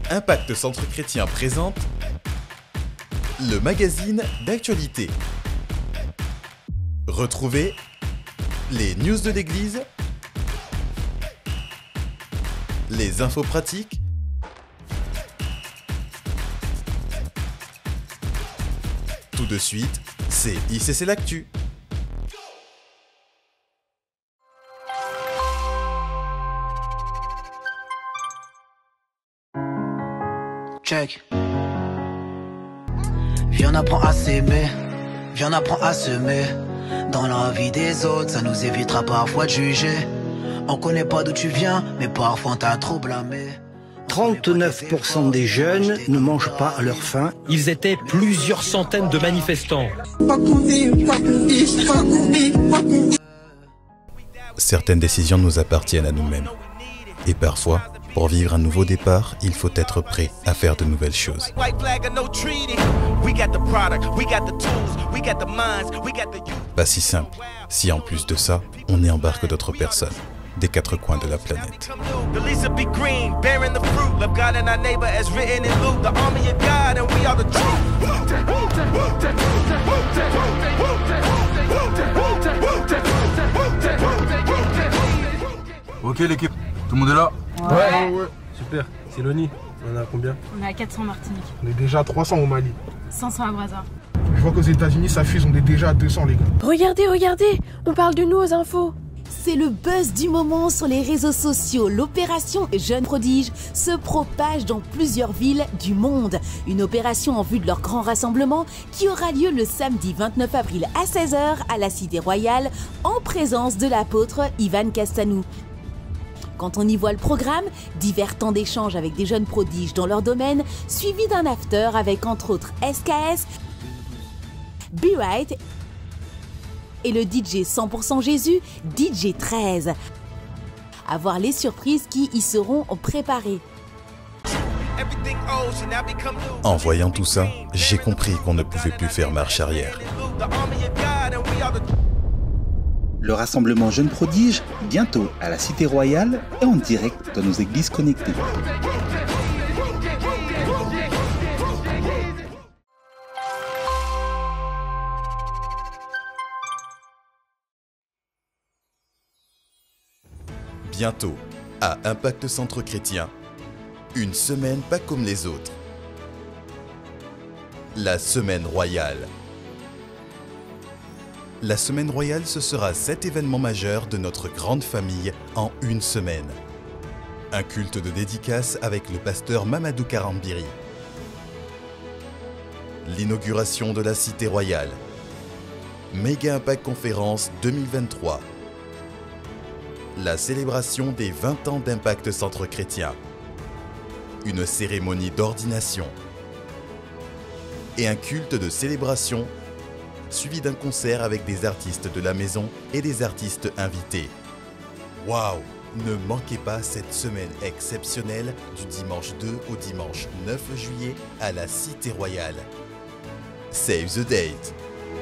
Impact Centre Chrétien présente le magazine d'actualité. Retrouvez les news de l'église, les infos pratiques, tout de suite, c'est ICC l'Actu. Check. Viens, on apprend à s'aimer. Viens, on apprend à semer. Dans la vie des autres, ça nous évitera parfois de juger. On connaît pas d'où tu viens, mais parfois on t'a trop blâmé. 39% des jeunes ne mangent pas à leur faim. Ils étaient plusieurs centaines de manifestants. Certaines décisions nous appartiennent à nous-mêmes. Et parfois, pour vivre un nouveau départ, il faut être prêt à faire de nouvelles choses. Pas si simple, si en plus de ça, on y embarque d'autres personnes, des quatre coins de la planète. Ok l'équipe, tout le monde est là? Ouais. Super, c'est Loni. On en a combien? On est à 400 en Martinique. On est déjà à 300 au Mali. 500 à Brazza. Je vois qu'aux États-Unis ça fuse, on est déjà à 200 les gars. Regardez, on parle de nous aux infos. C'est le buzz du moment sur les réseaux sociaux. L'opération Jeunes Prodiges se propage dans plusieurs villes du monde. Une opération en vue de leur grand rassemblement qui aura lieu le samedi 29 avril à 16h à la Cité Royale en présence de l'apôtre Ivan Castanou. Quand on y voit le programme, divers temps d'échange avec des jeunes prodiges dans leur domaine, suivi d'un after avec entre autres SKS, Be Right et le DJ 100% Jésus, DJ 13. À voir les surprises qui y seront préparées. En voyant tout ça, j'ai compris qu'on ne pouvait plus faire marche arrière. Le rassemblement Jeunes Prodiges, bientôt à la Cité Royale et en direct dans nos églises connectées. Bientôt, à Impact Centre Chrétien, une semaine pas comme les autres. La Semaine Royale. La Semaine Royale, ce sera 7 événements majeurs de notre grande famille en une semaine. Un culte de dédicace avec le pasteur Mamadou Karambiri. L'inauguration de la Cité Royale. Méga Impact Conférence 2023. La célébration des 20 ans d'Impact Centre Chrétien. Une cérémonie d'ordination. Et un culte de célébration suivi d'un concert avec des artistes de la maison et des artistes invités. Waouh! Ne manquez pas cette semaine exceptionnelle du dimanche 2 au dimanche 9 juillet à la Cité Royale. Save the date!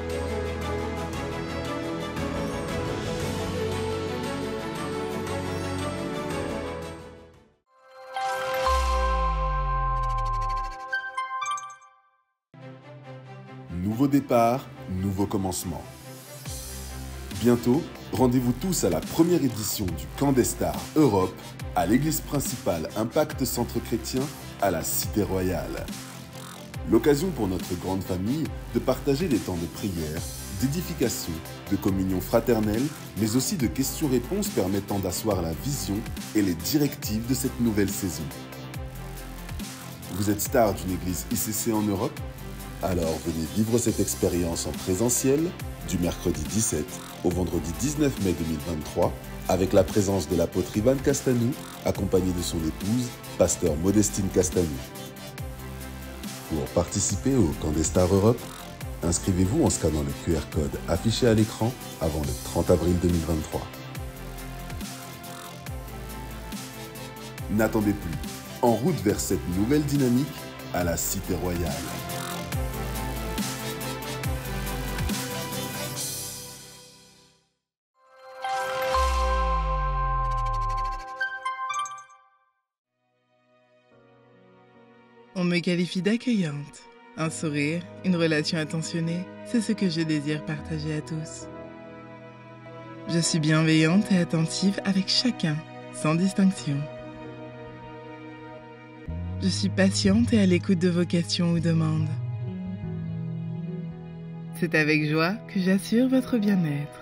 Nouveau départ, nouveau commencement. Bientôt, rendez-vous tous à la première édition du Camp des Stars Europe à l'église principale Impact Centre Chrétien à la Cité Royale. L'occasion pour notre grande famille de partager des temps de prière, d'édification, de communion fraternelle, mais aussi de questions-réponses permettant d'asseoir la vision et les directives de cette nouvelle saison. Vous êtes star d'une église ICC en Europe? Alors venez vivre cette expérience en présentiel du mercredi 17 au vendredi 19 mai 2023 avec la présence de l'apôtre Ivan Castanou accompagné de son épouse, pasteur Modestine Castanou. Pour participer au Camp des Stars Europe, inscrivez-vous en scannant le QR code affiché à l'écran avant le 30 avril 2023. N'attendez plus, en route vers cette nouvelle dynamique à la Cité Royale. On me qualifie d'accueillante. Un sourire, une relation attentionnée, c'est ce que je désire partager à tous. Je suis bienveillante et attentive avec chacun, sans distinction. Je suis patiente et à l'écoute de vos questions ou demandes. C'est avec joie que j'assure votre bien-être.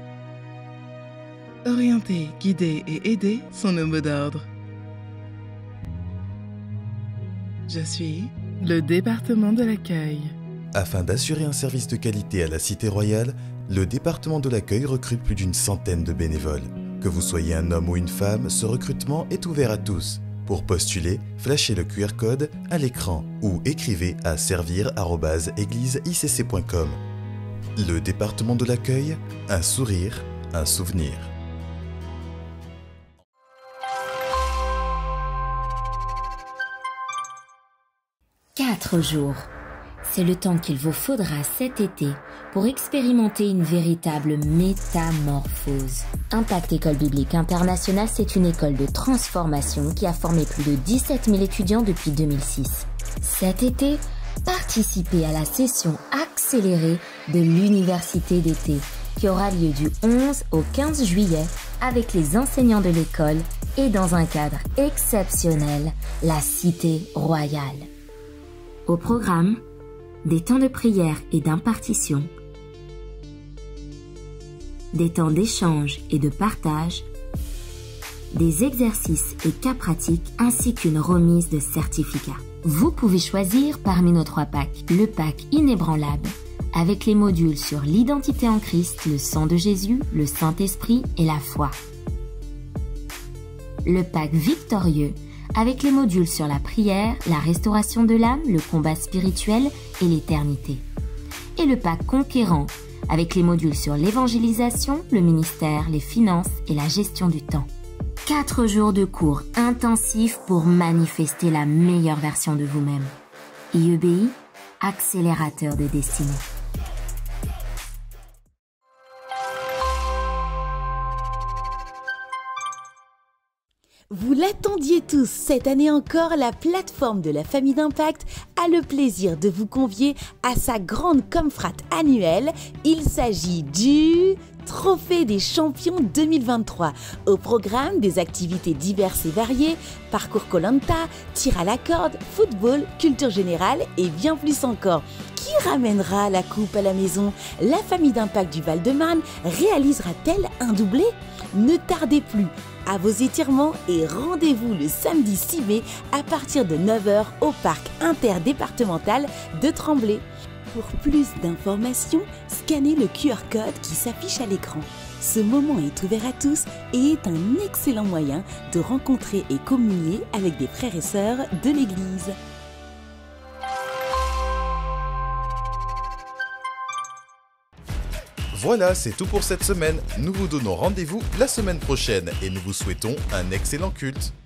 Orienter, guider et aider sont nos mots d'ordre. Je suis le département de l'accueil. Afin d'assurer un service de qualité à la Cité Royale, le département de l'accueil recrute plus d'une centaine de bénévoles. Que vous soyez un homme ou une femme, ce recrutement est ouvert à tous. Pour postuler, flashez le QR code à l'écran ou écrivez à servir@egliseiCC.com. Le département de l'accueil, un sourire, un souvenir. Quatre jours. C'est le temps qu'il vous faudra cet été pour expérimenter une véritable métamorphose. Impact École Biblique Internationale, c'est une école de transformation qui a formé plus de 17 000 étudiants depuis 2006. Cet été, participez à la session accélérée de l'université d'été qui aura lieu du 11 au 15 juillet avec les enseignants de l'école et dans un cadre exceptionnel, la Cité Royale. Au programme, des temps de prière et d'impartition, des temps d'échange et de partage, des exercices et cas pratiques ainsi qu'une remise de certificats. Vous pouvez choisir parmi nos 3 packs. Le pack inébranlable, avec les modules sur l'identité en Christ, le sang de Jésus, le Saint-Esprit et la foi. Le pack victorieux, avec les modules sur la prière, la restauration de l'âme, le combat spirituel et l'éternité. Et le pack conquérant, avec les modules sur l'évangélisation, le ministère, les finances et la gestion du temps. 4 jours de cours intensifs pour manifester la meilleure version de vous-même. IEBI, accélérateur de destinée. Vous l'attendiez tous, cette année encore, la plateforme de la famille d'Impact a le plaisir de vous convier à sa grande confrate annuelle. Il s'agit du Trophée des champions 2023. Au programme, des activités diverses et variées, parcours Koh-Lanta, tir à la corde, football, culture générale et bien plus encore. Qui ramènera la coupe à la maison? La famille d'Impact du Val-de-Marne réalisera-t-elle un doublé? Ne tardez plus à vos étirements et rendez-vous le samedi 6 mai à partir de 9h au parc interdépartemental de Tremblay. Pour plus d'informations, scannez le QR code qui s'affiche à l'écran. Ce moment est ouvert à tous et est un excellent moyen de rencontrer et communier avec des frères et sœurs de l'Église. Voilà, c'est tout pour cette semaine. Nous vous donnons rendez-vous la semaine prochaine et nous vous souhaitons un excellent culte.